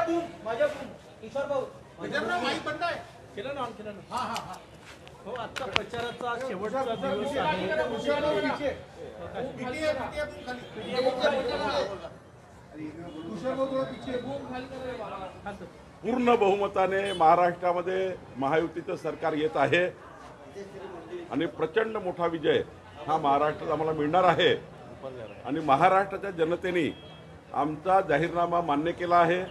किशोर भाऊ केलं ना केलं ना हो आजचा प्रचाराचा शेवटचा दिवस आहे पूर्ण बहुमताने महाराष्ट्रामध्ये महायुतीचं सरकार येत आहे आणि प्रचंड मोठा विजय हा महाराष्ट्रात आम्हाला मिळणार आहे आणि महाराष्ट्राच्या जनतेने आमचा जाहीरनामा मान्य केला आहे।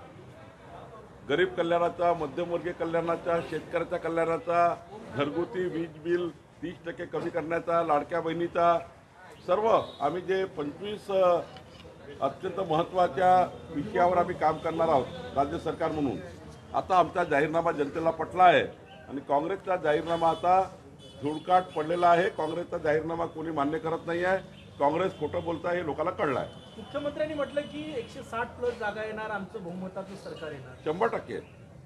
गरीब कल्याणाचा, मध्यमवर्गीय कल्याणाचा, शेतकऱ्याच्या कल्याणाचा, घरगुती वीज बिल 30% कमी करण्याचा, लाडक्या बहिणीचा, सर्व आम्ही जे 25 अत्यंत महत्त्वाच्या विषयावर आम्ही काम करणार आहोत राज्य सरकार म्हणून। आता आमचा जाहीरनामा जनतेला पटला आहे आणि काँग्रेसचा जाहीरनामा आता धुळकाट पडलेला आहे। काँग्रेसचा जाहीरनामा कोणी मान्य करत नाही आहे। काँग्रेस खोटं बोलत आहे हे लोकांना कळलं आहे। मुख्यमंत्र्यांनी म्हटलं की 160+ जागा येणार, आमचं बहुमताचं सरकार येणार। 100%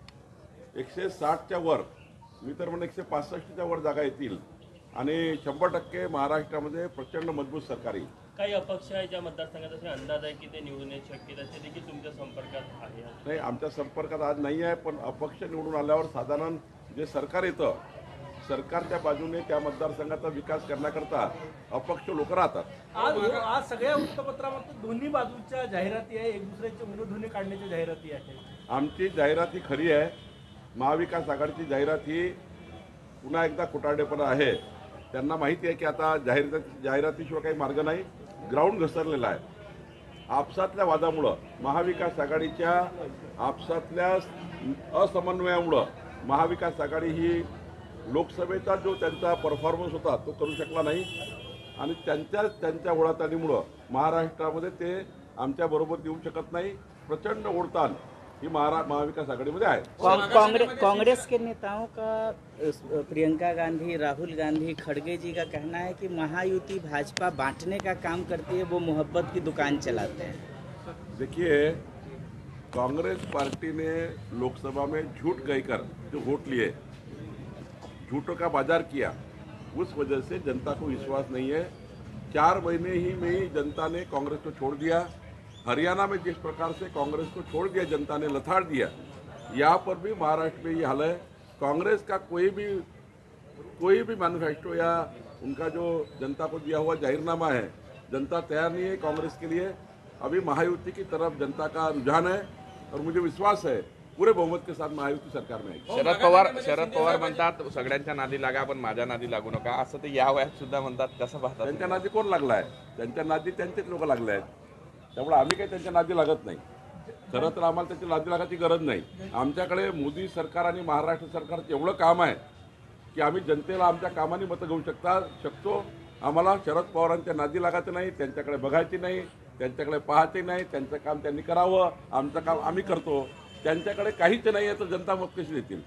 160च्या वर, मी तर म्हणेन 165च्या वर जागा येतील आणि 100% महाराष्ट्रामध्ये प्रचंड मजबूत सरकार येईल। काही अपक्ष आहे ज्या मतदारसंघात असे अंदाज आहे की ते निवडून येण्याची शक्यता ते देखील तुमच्या संपर्कात आहे? नाही, आमच्या संपर्कात आज नाही आहे, पण अपक्ष निवडून आल्यावर साधारण जे सरकार येतं सरकारच्या बाजूने त्या मतदारसंघाचा विकास करण्याकरता अपक्ष लोक राहतात। आज सगळ्या वृत्तपत्रामध्ये दोन्ही बाजूच्या जाहिराती आहे, एक दुसऱ्याचे उलधुणे काढण्याच्या जाहिराती आहे। आमची जाहिरात ही खरी आहे। महाविकास आघाडीची जाहिरात ही पुन्हा एकदा खोटारडेपणा आहे। त्यांना माहिती आहे की आता जाहिरातीशिवाय काही मार्ग नाही। ग्राउंड घसरलेला आहे। आपसातल्या वादामुळं, महाविकास आघाडीच्या आपसातल्या असमन्वयामुळं महाविकास आघाडी ही लोकसभेचा जो त्यांचा परफॉर्मन्स होता तो करू शकला नाही आणि त्यांच्या ओढाताणीमुळं महाराष्ट्रामध्ये ते आमच्याबरोबर येऊ शकत नाही। प्रचंड ओढताण ही महाविकास आघाडीमध्ये आहे। कांग्रेस के नेताओं का, प्रियंका गांधी, राहुल गांधी, खड़गे जी का कहना है कि महायुति भाजपा बांटने का काम करती है, वो मोहब्बत की दुकान चलाते हैं। देखिए, कांग्रेस पार्टी ने लोकसभा में झूठ कहकर जो वोट लिए, झूठों का बाजार किया, उस वजह से जनता को विश्वास नहीं है। 4 महीने ही में ही जनता ने कांग्रेस को छोड़ दिया। हरियाणा में जिस प्रकार से कांग्रेस को छोड़ दिया जनता ने, लथाड़ दिया, यहाँ पर भी महाराष्ट्र में ये हाल है। कांग्रेस का कोई भी मैनिफेस्टो या उनका जो जनता को दिया हुआ जाहिरनामा है, जनता तैयार नहीं है कांग्रेस के लिए। अभी महायुति की तरफ जनता का रुझान है और मुझे विश्वास है पूरे बहुमत के साथ महायुति सरकार में आएगी। शरद पवार म्हणतात सगळ्यांच्या नादी लागा पण माझ्या नादी लागू नका, असं ते या वयात सुद्धा म्हणतात। कसं पाहतात? त्यांच्या नादी कोण लागला आहे? त्यांच्या नादी त्यांचेच लोक लागले आहेत। त्यामुळे आम्ही काही त्यांच्या नादी लागत नाही। खरं तर आम्हाला त्यांच्या नादी लागायची गरज नाही। आमच्याकडे मोदी सरकार आणि महाराष्ट्र सरकारचं एवढं काम आहे की आम्ही जनतेला आमच्या कामाने मतं घेऊ शकतो। आम्हाला शरद पवारांच्या नादी लागायचं नाही, त्यांच्याकडे बघायची नाही, त्यांच्याकडे पाहायचे नाही। त्यांचं काम त्यांनी करावं, आमचं काम आम्ही करतो। त्यांच्याकडे काहीच नाही आहे तर जनता मत कशी देतील?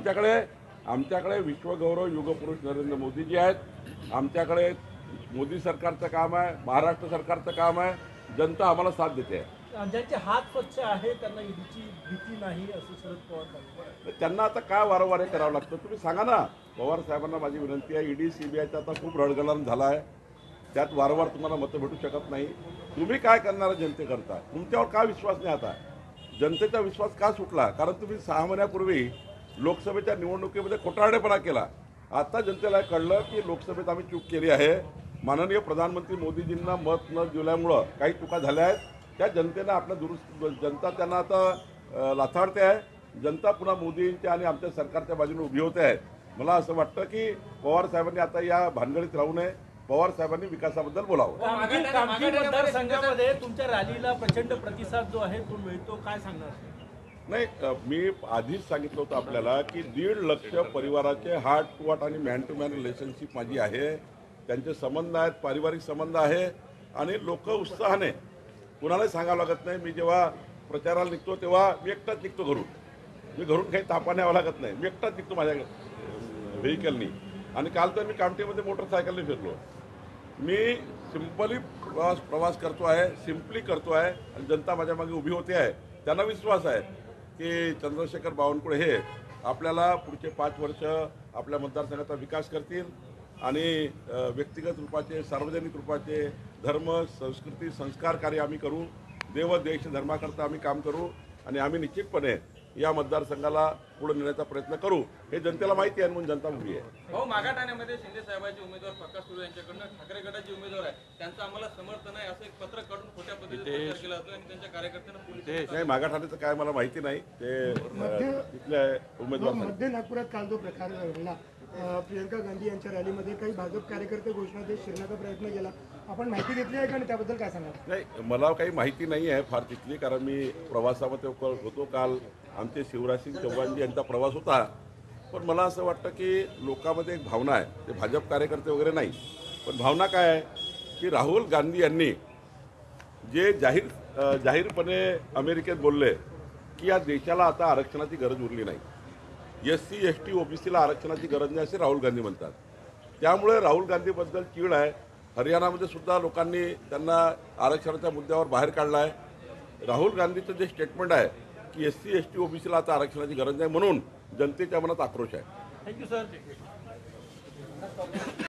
आमच्याकडे विश्वगौरव युगपुरुष नरेंद्र मोदीजी आहेत। आमच्याकडे मोदी सरकारचं काम आहे, महाराष्ट्र सरकारचं काम आहे। जनता आम्हाला साथ देते आहे। ज्यांचे हात स्वच्छ आहे त्यांना ईडीची भीती नाही असं शरद पवार म्हणतात। त्यांना आता काय वारंवार करावं लागतं? तुम्ही सांगा ना। पवार साहेबांना माझी विनंती आहे, ईडी सीबीआयचा आता खूप रडगडाण झाला आहे, त्यात वारंवार तुम्हाला मतं भेटू शकत नाही। तुम्ही काय करणार जनतेकरता? तुमच्यावर का विश्वास नाही? आता जनतेचा विश्वास का सुटला? कारण तुम्ही 6 महिन्यापूर्वी लोकसभेच्या निवडणुकीमध्ये खोटारडेपणा केला। आता जनतेला कळलं की लोकसभेत आम्ही चूक केली आहे। माननीय प्रधानमंत्री मोदीजींना मत न दिल्यामुळं काही चुका झाल्या आहेत, त्या जनतेनं आपल्या जनता त्यांना आता लाथाडते आहे। जनता पुन्हा मोदींच्या आणि आमच्या सरकारच्या बाजूने उभी होते आहे। मला असं वाटतं की पवार साहेबांनी आता या भानगडीत राहू नये। पवार साहेबांनी विकासाबद्दल बोलावं। कामठी मतदारसंघामध्ये तुमच्या रॅलीला प्रचंड प्रतिसाद जो आहे तो मिळतो, काय सांगणार? नाही, मी आधीच सांगितलं होतं आपल्याला की 1.5 लाख परिवाराचे हार्ट टू हार्ट आणि मॅन टू मॅन रिलेशनशिप माझी आहे। त्यांचे संबंध आहेत, पारिवारिक संबंध आहे आणि लोक उत्साहाने, कुणालाही सांगावं लागत नाही। मी जेव्हा प्रचाराला निघतो तेव्हा मी एकटाच निघतो घरून। मी घरून काही तापा न्यावं लागत नाही, मी एकटाच निघतो माझ्या व्हेकलनी। आणि काल तर मी कामठीमध्ये मोटरसायकलने फिरलो। मी सिंपली प्रवास करतो आहे, सिंपली करतो आहे आणि जनता माझ्या मागे उभी होते आहे। त्यांना विश्वास आहे की चंद्रशेखर बावनकुळे हे आपल्याला पुढचे 5 वर्ष आपल्या मतदारसंघाचा विकास करतील आणि व्यक्तिगत रूपाचे, सार्वजनिक रूपाचे धर्म, संस्कृती, संस्कार कार्य आम्ही करू। देव देश धर्माकरता आम्ही काम करू। आणि आम्ही निश्चितपणे या मतदारसंघाला पुढे नेण्याचा प्रयत्न करू. हे जनतेला माहिती आहे म्हणून जनता उभी आहे. भाऊ, मागाठाण्यामध्ये शिंदे साहेबांचे उमेदवार प्रकाश सुरू यांच्याकडनं ठाकरे गटाचे उमेदवार आहे, त्यांचं आम्हाला समर्थन आहे असं एक पत्र काढून खोट्या पद्धतीने प्रचार केला जातो आणि त्यांच्या कार्यकर्त्यांना पोलीस नाही, मागाठाण्याचं काय मला माहिती नाही. ते तिथले उमेदवार मध्य नागपुरात काल जो प्रकार घडला, प्रियंका गांधी यांच्या रॅलीमध्ये काही भाजप कार्यकर्ते घोषणा देत शिरण्याचा प्रयत्न केला, आपण माहिती घेतली आहे का आणि त्याबद्दल काय सांगाल? नाही, मला काही माहिती नाही आहे फार तिथली, कारण मी प्रवासामध्ये होतो. काल आमचे शिवराजसिंग चौहानजी यांचा प्रवास होता. पण मला असं वाटतं की लोकांमध्ये एक भावना आहे, ते भाजप कार्यकर्ते वगैरे नाही, पण भावना काय आहे की राहुल गांधी यांनी जे जाहीरपणे अमेरिकेत बोलले की या देशाला आता आरक्षणाची गरज उरली नाही, SC ST OBCला आरक्षणाची गरज नाही असे राहुल गांधी म्हणतात. त्यामुळे राहुल गांधीबद्दल चीड आहे. हरियाणामध्ये सुद्धा लोकांनी त्यांना आरक्षणाच्या मुद्द्यावर बाहेर काढला आहे. राहुल गांधीचं जे स्टेटमेंट आहे की SC ST OBCला आता आरक्षणाची गरज नाही, म्हणून जनतेच्या मनात आक्रोश आहे. Thank you sir.